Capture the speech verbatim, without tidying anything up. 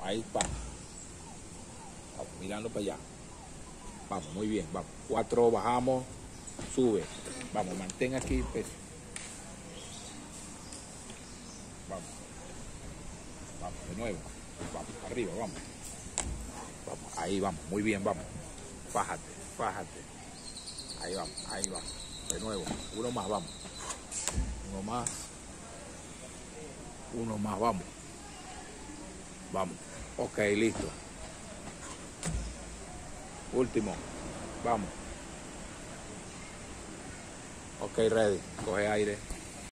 Ahí va. Vamos, mirando para allá. Vamos, muy bien, vamos. Cuatro, bajamos, sube. Vamos, mantén aquí el peso. Vamos. Vamos, de nuevo. Vamos, arriba, vamos. Vamos, ahí vamos, muy bien, vamos. Fájate, fájate. Ahí vamos, ahí vamos. De nuevo, uno más, vamos. Uno más. Uno más, vamos. Vamos. Ok, listo. Último. Vamos. Ok, ready. Coge aire.